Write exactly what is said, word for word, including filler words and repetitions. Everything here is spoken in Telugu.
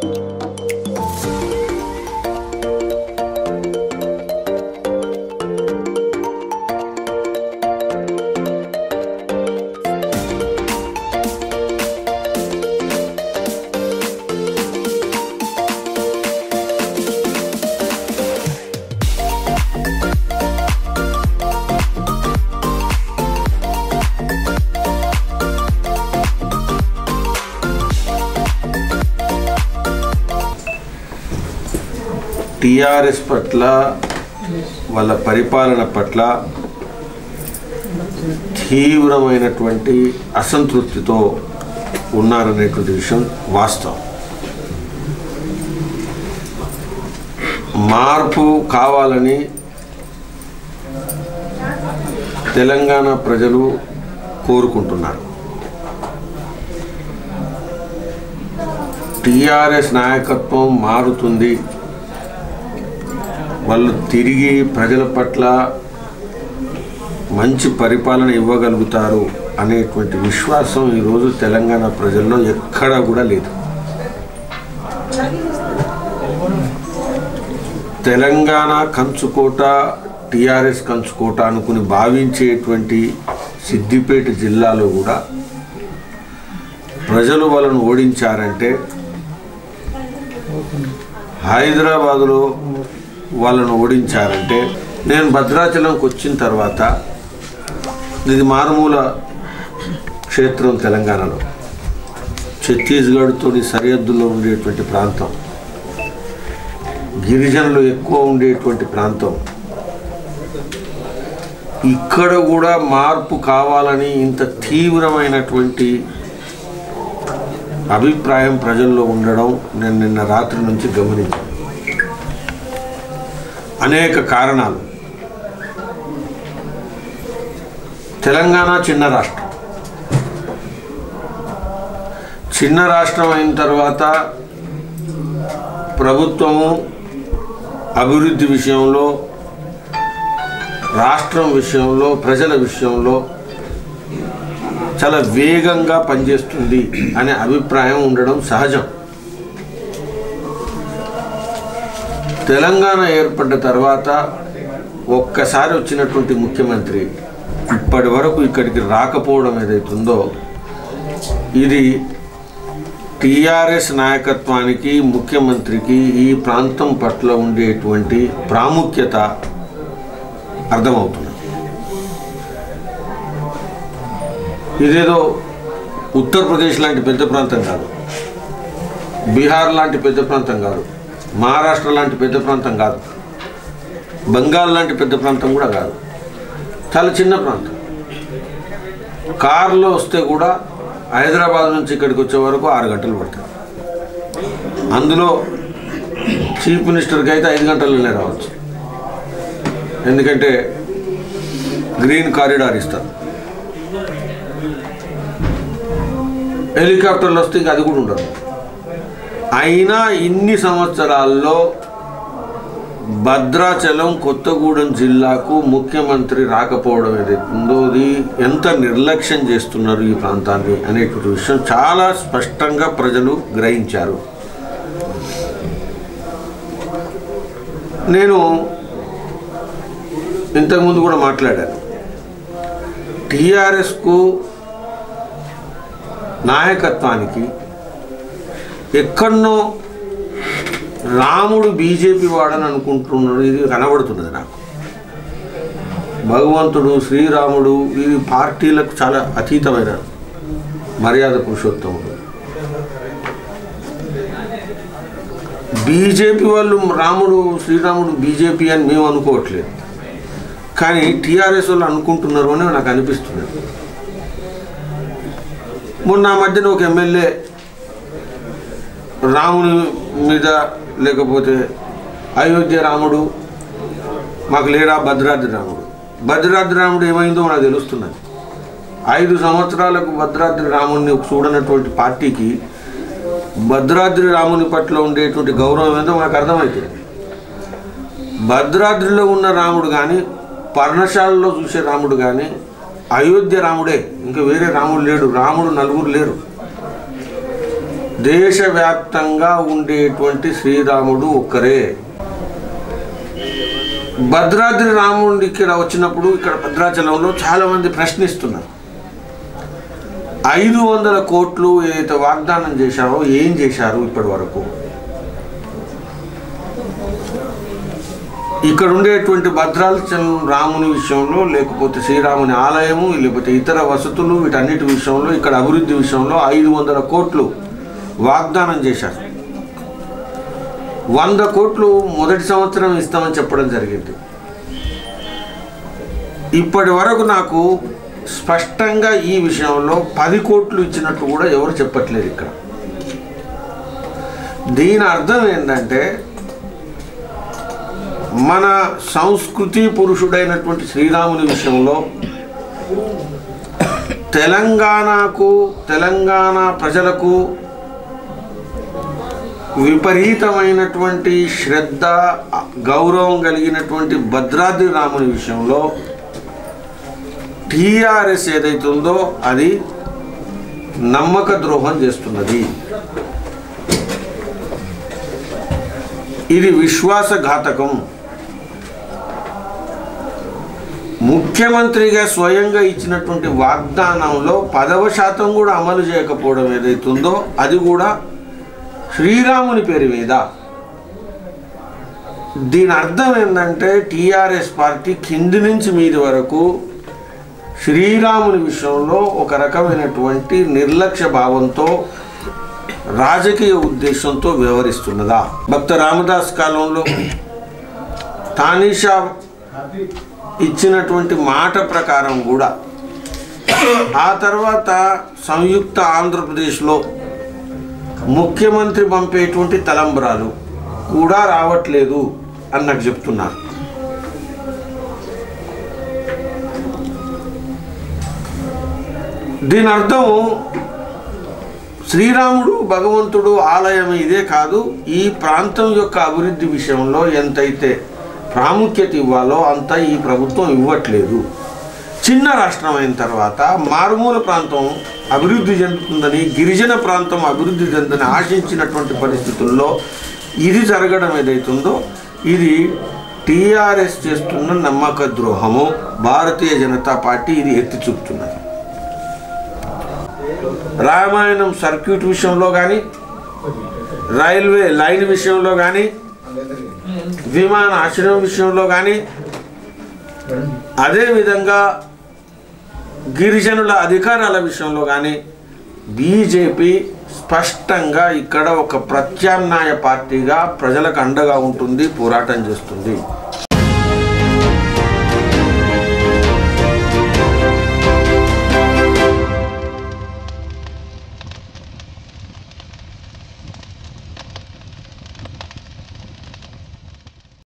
టీఆర్ఎస్ పట్ల వాళ్ళ పరిపాలన పట్ల తీవ్రమైనటువంటి అసంతృప్తితో ఉన్నారనేటువంటి విషయం వాస్తవం. మార్పు కావాలని తెలంగాణ ప్రజలు కోరుకుంటున్నారు. టీఆర్ఎస్ నాయకత్వం మారుతుంది, వాళ్ళు తిరిగి ప్రజల పట్ల మంచి పరిపాలన ఇవ్వగలుగుతారు అనేటువంటి విశ్వాసం ఈరోజు తెలంగాణ ప్రజల్లో ఎక్కడా కూడా లేదు. తెలంగాణ కంచుకోట, టీఆర్ఎస్ కంచుకోట అనుకుని భావించేటువంటి సిద్దిపేట జిల్లాలో కూడా ప్రజలు వాళ్ళను ఓడించారంటే, హైదరాబాదులో వాళ్ళను ఓడించారంటే, నేను భద్రాచలంకి వచ్చిన తర్వాత, ఇది మారుమూల క్షేత్రం తెలంగాణలో, ఛత్తీస్గఢ్తో సరిహద్దుల్లో ఉండేటువంటి ప్రాంతం, గిరిజనులు ఎక్కువ ఉండేటువంటి ప్రాంతం. ఇక్కడ కూడా మార్పు కావాలని ఇంత తీవ్రమైనటువంటి అభిప్రాయం ప్రజల్లో ఉండడం నేను నిన్న రాత్రి నుంచి గమనించాను. అనేక కారణాలు. తెలంగాణ చిన్న రాష్ట్రం. చిన్న రాష్ట్రం అయిన తర్వాత ప్రభుత్వము అభివృద్ధి విషయంలో, రాష్ట్రం విషయంలో, ప్రజల విషయంలో చాలా వేగంగా పనిచేస్తుంది అనే అభిప్రాయం ఉండడం సహజం. తెలంగాణ ఏర్పడ్డ తర్వాత ఒక్కసారి వచ్చినటువంటి ముఖ్యమంత్రి ఇప్పటి వరకు ఇక్కడికి రాకపోవడం ఏదైతుందో, ఇది టీఆర్ఎస్ నాయకత్వానికి, ముఖ్యమంత్రికి ఈ ప్రాంతం పట్ల ఉండేటువంటి ప్రాముఖ్యత అర్థమవుతుంది. ఇదేదో ఉత్తరప్రదేశ్ లాంటి పెద్ద ప్రాంతం కాదు, బీహార్ లాంటి పెద్ద ప్రాంతం కాదు, మహారాష్ట్ర లాంటి పెద్ద ప్రాంతం కాదు, బెంగాల్ లాంటి పెద్ద ప్రాంతం కూడా కాదు. చాలా చిన్న ప్రాంతం. కారులో వస్తే కూడా హైదరాబాద్ నుంచి ఇక్కడికి వచ్చే వరకు ఆరు గంటలు పడుతుంది. అందులో చీఫ్ మినిస్టర్కి అయితే ఐదు గంటలనే రావచ్చు, ఎందుకంటే గ్రీన్ కారిడార్ ఇస్తారు. హెలికాప్టర్లు వస్తే ఇంకా అది కూడా ఉండదు. అయినా ఇన్ని సంవత్సరాల్లో భద్రాచలం, కొత్తగూడెం జిల్లాకు ముఖ్యమంత్రి రాకపోవడం ఏదైతుందో, అది ఎంత నిర్లక్ష్యం చేస్తున్నారు ఈ ప్రాంతాన్ని అనేటువంటి విషయం చాలా స్పష్టంగా ప్రజలు గ్రహించారు. నేను ఇంతకుముందు కూడా మాట్లాడాను. టీఆర్ఎస్కు నాయకత్వానికి ఎక్కడనో రాముడు బీజేపీ వాడని అనుకుంటున్నాడు. ఇది కనబడుతున్నది నాకు. భగవంతుడు, శ్రీరాముడు ఇది పార్టీలకు చాలా అతీతమైన మర్యాద పురుషోత్తముడు. బీజేపీ వాళ్ళు రాముడు, శ్రీరాముడు బీజేపీ అని మేము అనుకోవట్లేదు, కానీ టీఆర్ఎస్ వాళ్ళు అనుకుంటున్నారు అని నాకు అనిపిస్తున్నది. మొన్న మధ్యన ఒక ఎమ్మెల్యే రాముని మీద, లేకపోతే అయోధ్య రాముడు మాకు లేడా, భద్రాద్రి రాముడు, భద్రాద్రి రాముడు ఏమైందో నాకు తెలుస్తున్నది. ఐదు సంవత్సరాలకు భద్రాద్రి రాముడిని చూడనటువంటి పార్టీకి భద్రాద్రి రాముని పట్ల ఉండేటువంటి గౌరవం ఏందో మనకు అర్థమవుతుంది. భద్రాద్రిలో ఉన్న రాముడు కానీ, పర్ణశాలలో చూసే రాముడు కానీ అయోధ్య రాముడే, ఇంకా వేరే రాముడు లేడు. రాముడు నలుగురు లేరు. దేశవ్యాప్తంగా ఉండేటువంటి శ్రీరాముడు ఒక్కరే. భద్రాద్రి రాముడు ఇక్కడ వచ్చినప్పుడు ఇక్కడ భద్రాచలంలో చాలామంది ప్రశ్నిస్తున్నారు, ఐదు వందల కోట్లు ఏదైతే వాగ్దానం చేశారో ఏం చేశారు ఇప్పటి వరకు? ఇక్కడ ఉండేటువంటి భద్రాచలం రాముని విషయంలో, లేకపోతే శ్రీరాముని ఆలయము, లేకపోతే ఇతర వసతులు, వీటన్నిటి విషయంలో, ఇక్కడ అభివృద్ధి విషయంలో ఐదు వందల కోట్లు వాగ్దానం చేశారు. వంద కోట్లు మొదటి సంవత్సరం ఇస్తామని చెప్పడం జరిగింది. ఇప్పటి వరకు నాకు స్పష్టంగా ఈ విషయంలో పది కోట్లు ఇచ్చినట్టు కూడా ఎవరు చెప్పట్లేదు. ఇక్కడ దీని అర్థం ఏంటంటే, మన సంస్కృతి పురుషుడైనటువంటి శ్రీరాముని విషయంలో తెలంగాణకు, తెలంగాణ ప్రజలకు విపరీతమైనటువంటి శ్రద్ధ, గౌరవం కలిగినటువంటి భద్రాద్రి రాముని విషయంలో టీఆర్ఎస్ ఏదైతే ఉందో అది నమ్మక ద్రోహం చేస్తున్నది. ఇది విశ్వాసఘాతకం. ముఖ్యమంత్రిగా స్వయంగా ఇచ్చినటువంటి వాగ్దానంలో పదవ శాతం కూడా అమలు చేయకపోవడం ఏదైతుందో అది కూడా శ్రీరాముని పేరు మీద. దీని అర్థం ఏంటంటే, టీఆర్ఎస్ పార్టీ కింది నుంచి మీది వరకు శ్రీరాముని విషయంలో ఒక రకమైనటువంటి నిర్లక్ష్య భావంతో, రాజకీయ ఉద్దేశంతో వ్యవహరిస్తున్నదా? భక్త రామదాస్ కాలంలో తానీషా ఇచ్చినటువంటి మాట ప్రకారం కూడా ఆ తర్వాత సంయుక్త ఆంధ్రప్రదేశ్లో ముఖ్యమంత్రి పంపేటువంటి తలంబరాలు కూడా రావట్లేదు అని నాకు చెప్తున్నారు. దీని అర్థం శ్రీరాముడు భగవంతుడు ఆలయం ఇదే కాదు, ఈ ప్రాంతం యొక్క అభివృద్ధి విషయంలో ఎంతైతే ప్రాముఖ్యత ఇవ్వాలో అంత ఈ ప్రభుత్వం ఇవ్వట్లేదు. చిన్న రాష్ట్రం అయిన తర్వాత మారుమూల ప్రాంతం అభివృద్ధి చెందుతుందని, గిరిజన ప్రాంతం అభివృద్ధి చెందని ఆశించినటువంటి పరిస్థితుల్లో ఇది జరగడం ఏదైతుందో ఇది టీఆర్ఎస్ చేస్తున్న నమ్మక ద్రోహము. భారతీయ జనతా పార్టీ ఇది ఎత్తి చూపుతున్నది. రామాయణం సర్క్యూట్ విషయంలో కానీ, రైల్వే లైన్ విషయంలో కానీ, విమాన ఆశ్రయం విషయంలో కానీ, అదేవిధంగా గిరిజనుల అధికారాల విషయంలో కానీ బీజేపీ స్పష్టంగా ఇక్కడ ఒక ప్రత్యామ్నాయ పార్టీగా ప్రజలకు అండగా ఉంటుంది, పోరాటం చేస్తుంది.